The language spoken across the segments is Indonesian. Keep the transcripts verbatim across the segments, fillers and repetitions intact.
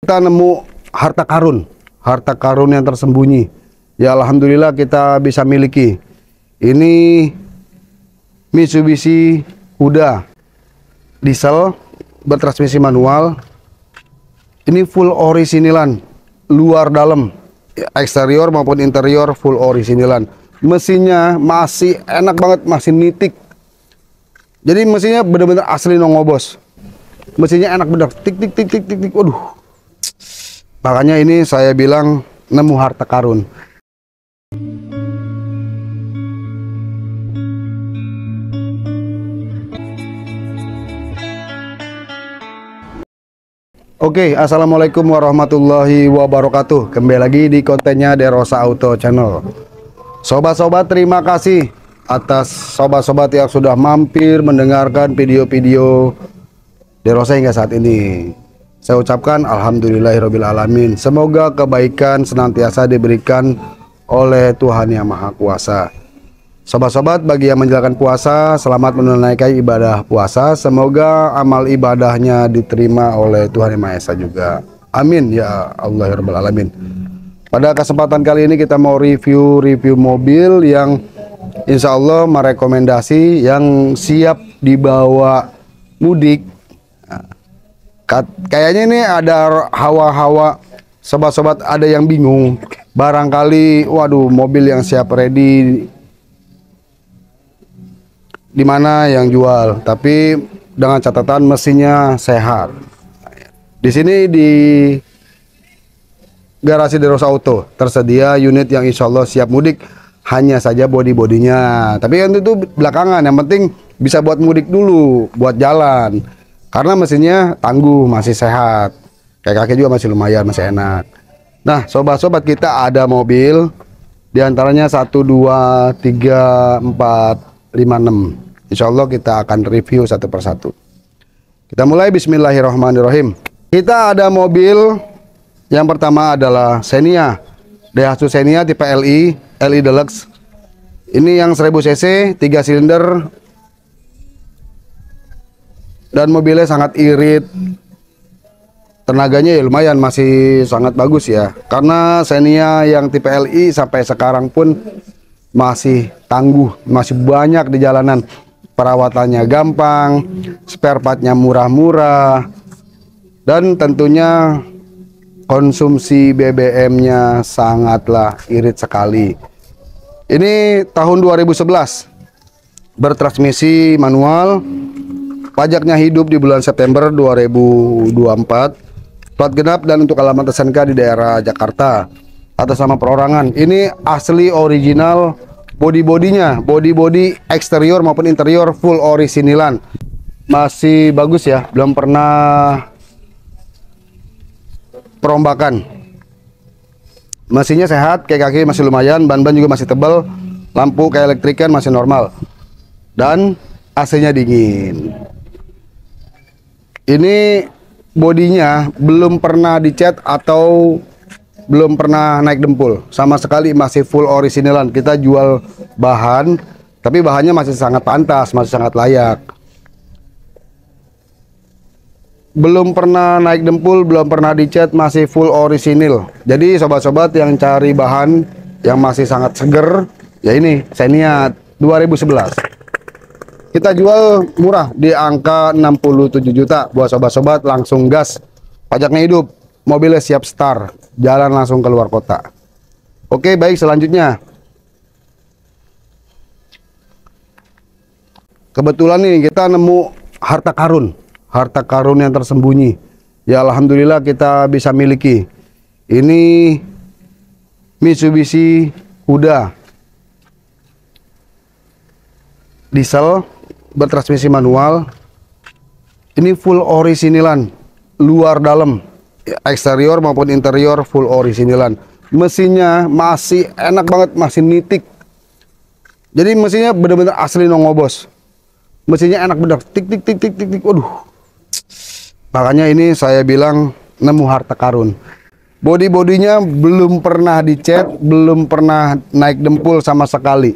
kita nemu harta karun, harta karun yang tersembunyi. Ya alhamdulillah kita bisa miliki. Ini Mitsubishi Huda diesel bertransmisi manual. Ini full orisinilan, luar dalam, eksterior maupun interior full orisinilan. Mesinnya masih enak banget, masih nitik. Jadi mesinnya bener-bener asli nongobos. Mesinnya enak bener, tik tik tik tik tik tik. Waduh. Makanya ini saya bilang nemu harta karun. Oke, assalamualaikum warahmatullahi wabarakatuh. Kembali lagi di kontennya Derosa Auto Channel. Sobat-sobat, terima kasih atas sobat-sobat yang sudah mampir mendengarkan video-video Derosa hingga saat ini. Saya ucapkan alhamdulillahirabbil alamin. Semoga kebaikan senantiasa diberikan oleh Tuhan Yang Maha Kuasa. Sobat-sobat, bagi yang menjalankan puasa, selamat menunaikan ibadah puasa. Semoga amal ibadahnya diterima oleh Tuhan Yang Maha Esa juga. Amin ya Allah ya Rabbal Alamin. Pada kesempatan kali ini kita mau review-review mobil yang insya Allah merekomendasi yang siap dibawa mudik. Kayaknya ini ada hawa-hawa, sobat-sobat ada yang bingung. Barangkali, waduh, mobil yang siap ready di mana yang jual, tapi dengan catatan mesinnya sehat. Di sini di garasi Derosa Auto tersedia unit yang insya Allah siap mudik, hanya saja body-bodinya. Tapi yang itu belakangan, yang penting bisa buat mudik dulu, buat jalan. Karena mesinnya tangguh, masih sehat. Kayak kaki juga masih lumayan, masih enak. Nah, sobat-sobat, kita ada mobil diantaranya satu, dua, tiga, empat, lima, enam. Insya Allah kita akan review satu persatu. Kita mulai, bismillahirrahmanirrahim. Kita ada mobil yang pertama adalah Xenia, Daihatsu Xenia tipe L I, L I Deluxe. Ini yang seribu cc, tiga silinder, dan mobilnya sangat irit. Tenaganya ya lumayan, masih sangat bagus ya. Karena Xenia yang tipe L I sampai sekarang pun masih tangguh, masih banyak di jalanan. Perawatannya gampang, spare partnya murah-murah, dan tentunya konsumsi B B M-nya sangatlah irit sekali. Ini tahun dua ribu sebelas, bertransmisi manual, pajaknya hidup di bulan September dua ribu dua puluh empat, plat genap, dan untuk alamat S N K di daerah Jakarta atas nama perorangan. Ini asli original. Body-bodinya, body-body eksterior maupun interior full orisinilan. Masih bagus ya, belum pernah perombakan. Mesinnya sehat, kayak kaki masih lumayan, ban-ban juga masih tebal, lampu kayak elektrikan masih normal. Dan A C-nya dingin. Ini bodinya belum pernah dicat atau belum pernah naik dempul, sama sekali masih full orisinilan. Kita jual bahan, tapi bahannya masih sangat pantas, masih sangat layak. Belum pernah naik dempul, belum pernah dicat, masih full orisinil. Jadi sobat-sobat yang cari bahan yang masih sangat seger, ya ini Xenia dua ribu sebelas. Kita jual murah di angka enam puluh tujuh juta. Buat sobat-sobat langsung gas, pajaknya hidup, mobilnya siap start, jalan langsung keluar kota. Oke, baik, selanjutnya. Kebetulan nih kita nemu harta karun, harta karun yang tersembunyi. Ya alhamdulillah kita bisa miliki. Ini Mitsubishi Huda diesel bertransmisi manual. Ini full orisinilan, luar dalam, eksterior maupun interior full orisinilan. Mesinnya masih enak banget, masih nitik. Jadi mesinnya bener-bener asli nongobos. Mesinnya enak bener, tik tik tik tik tik tik. Waduh. Makanya ini saya bilang nemu harta karun. Body-bodinya belum pernah dicat, belum pernah naik dempul sama sekali.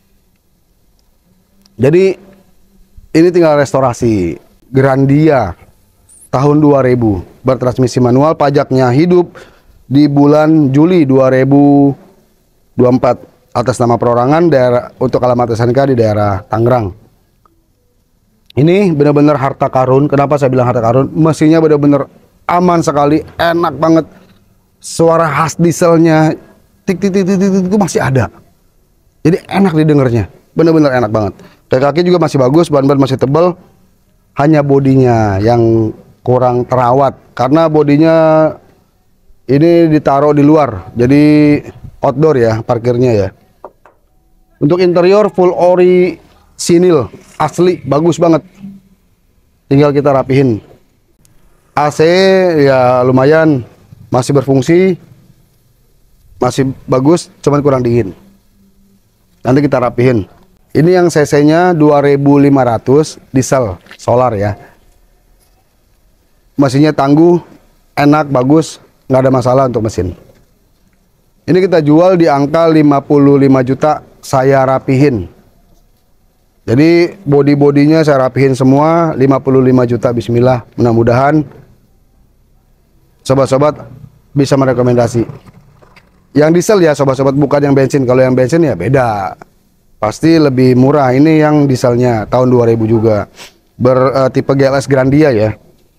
Jadi ini tinggal restorasi. Grandia tahun dua ribu. bertransmisi manual, pajaknya hidup di bulan Juli dua ribu dua puluh empat atas nama perorangan daerah untuk alamat S N K di daerah Tangerang. Ini benar-benar harta karun. Kenapa saya bilang harta karun? Mesinnya benar-benar aman sekali, enak banget. Suara khas dieselnya tik tik tik tik tik itu masih ada. Jadi enak didengarnya, benar-benar enak banget. Kaki-kaki juga masih bagus, ban-ban masih tebal. Hanya bodinya yang kurang terawat karena bodinya ini ditaruh di luar, jadi outdoor ya parkirnya ya. Untuk interior full orisinil, asli bagus banget. Tinggal kita rapihin. A C ya lumayan masih berfungsi, masih bagus, cuman kurang dingin. Nanti kita rapihin. Ini yang cc-nya dua ribu lima ratus diesel solar ya. Mesinnya tangguh, enak, bagus, nggak ada masalah untuk mesin. Ini kita jual di angka lima puluh lima juta, saya rapihin. Jadi body-bodinya saya rapihin semua, lima puluh lima juta, bismillah. Mudah-mudahan sobat-sobat bisa merekomendasi. Yang diesel ya sobat-sobat, bukan yang bensin. Kalau yang bensin ya beda. Pasti lebih murah. Ini yang dieselnya tahun dua ribu juga. Bertipe uh, G L S Grandia ya.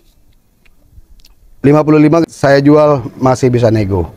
lima puluh lima saya jual, masih bisa nego.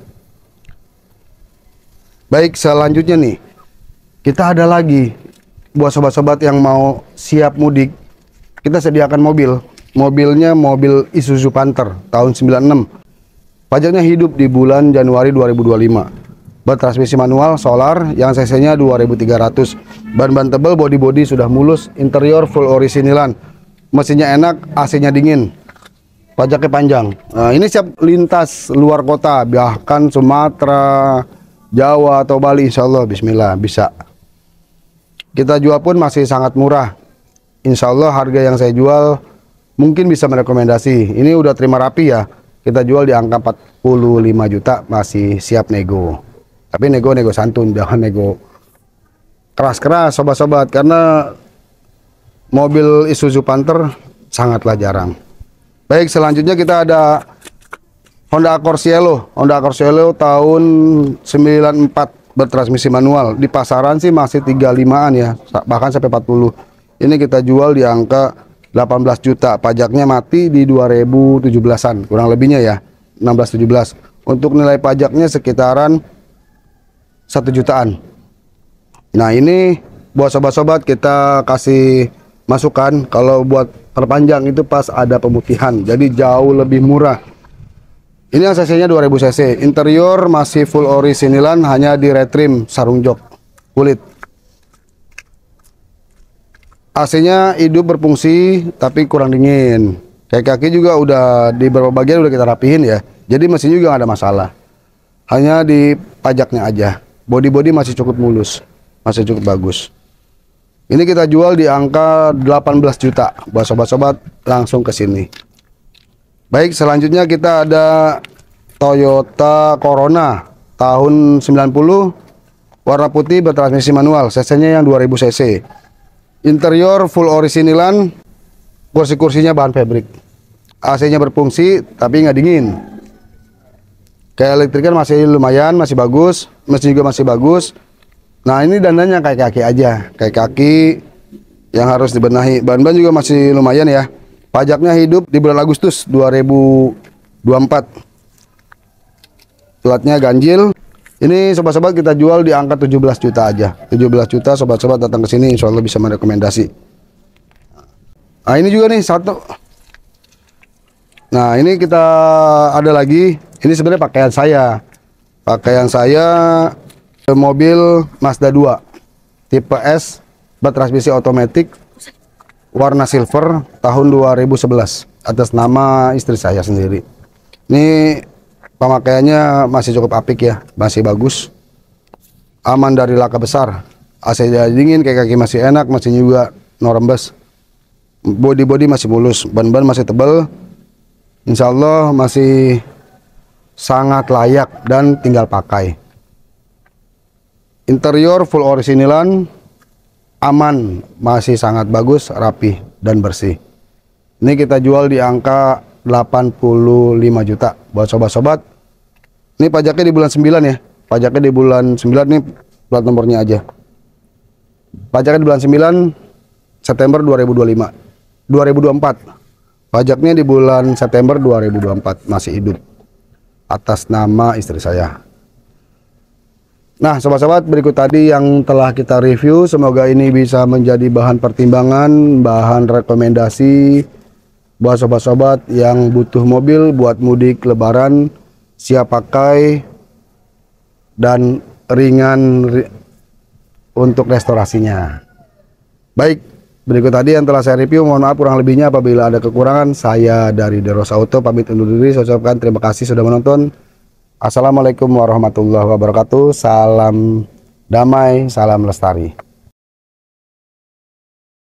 Baik, selanjutnya nih. Kita ada lagi buat sobat-sobat yang mau siap mudik. Kita sediakan mobil. Mobilnya mobil Isuzu Panther tahun sembilan puluh enam. Pajaknya hidup di bulan Januari dua ribu dua puluh lima. Bertransmisi manual solar yang cc-nya dua ribu tiga ratus. Ban-ban tebal, body-body sudah mulus, interior full orisinilan. Mesinnya enak, A C-nya dingin. Pajaknya panjang. Nah, ini siap lintas luar kota, bahkan Sumatera, Jawa atau Bali, insya Allah bismillah bisa. Kita jual pun masih sangat murah. Insya Allah harga yang saya jual mungkin bisa merekomendasi. Ini udah terima rapi ya. Kita jual di angka empat puluh lima juta, masih siap nego. Tapi nego-nego santun, jangan nego keras-keras sobat-sobat, karena mobil Isuzu Panther sangatlah jarang. Baik, selanjutnya kita ada Honda Accord Cielo. Honda Accord Cielo tahun sembilan puluh empat, bertransmisi manual. Di pasaran sih masih tiga puluh limaan ya, bahkan sampai empat puluh. Ini kita jual di angka delapan belas juta. Pajaknya mati di dua ribu tujuh belasan, kurang lebihnya ya, enam belas tujuh belas. Untuk nilai pajaknya sekitaran satu jutaan. Nah, ini buat sobat-sobat kita kasih masukan, kalau buat perpanjang itu pas ada pemutihan, jadi jauh lebih murah. Ini yang cc-nya dua ribu cc. Interior masih full orisinilan, hanya di retrim sarung jok kulit. A C-nya hidup berfungsi tapi kurang dingin. Kaki-kaki juga udah di beberapa bagian udah kita rapihin ya. Jadi mesin juga nggak ada masalah. Hanya di pajaknya aja. Body-body masih cukup mulus, masih cukup bagus. Ini kita jual di angka delapan belas juta. Buat sobat-sobat langsung ke sini. Baik, selanjutnya kita ada Toyota Corona tahun sembilan puluh, warna putih, bertransmisi manual, cc-nya yang dua ribu cc. Interior full orisinilan, kursi-kursinya bahan fabric. A C-nya berfungsi tapi nggak dingin. Kayak elektrikan masih lumayan, masih bagus, mesin juga masih bagus. Nah, ini dananya kayak kaki aja, kayak kaki yang harus dibenahi. Ban-ban juga masih lumayan ya. Pajaknya hidup di bulan Agustus dua ribu dua puluh empat. Platnya ganjil. Ini sobat-sobat kita jual di angka tujuh belas juta aja. tujuh belas juta, sobat-sobat datang ke sini insya Allah bisa merekomendasi. Nah, ini juga nih satu. Nah, ini kita ada lagi. Ini sebenarnya pakaian saya. Pakaian saya mobil Mazda dua tipe S, bertransmisi otomatis, warna silver, tahun dua ribu sebelas, atas nama istri saya sendiri. Ini pemakaiannya masih cukup apik ya, masih bagus, aman dari laka besar. A C dingin, kayak kaki masih enak, masih juga no rembes. Body-body masih mulus, ban-ban masih tebal. Insya Allah masih sangat layak dan tinggal pakai. Interior full orisinilan, aman, masih sangat bagus, rapi dan bersih. Ini kita jual di angka delapan puluh lima juta. Buat sobat-sobat, ini pajaknya di bulan sembilan ya. Pajaknya di bulan sembilan nih, plat nomornya aja. Pajaknya di bulan sembilan September dua ribu dua puluh lima. dua ribu dua puluh empat. Pajaknya di bulan September dua ribu dua puluh empat, masih hidup. Atas nama istri saya. Nah, sobat-sobat, berikut tadi yang telah kita review. Semoga ini bisa menjadi bahan pertimbangan, bahan rekomendasi buat sobat-sobat yang butuh mobil buat mudik lebaran, siap pakai dan ringan ri untuk restorasinya. Baik, berikut tadi yang telah saya review. Mohon maaf kurang lebihnya apabila ada kekurangan. Saya dari Deros Auto pamit undur diri. Saya ucapkan terima kasih sudah menonton. Assalamualaikum warahmatullahi wabarakatuh. Salam damai, salam lestari.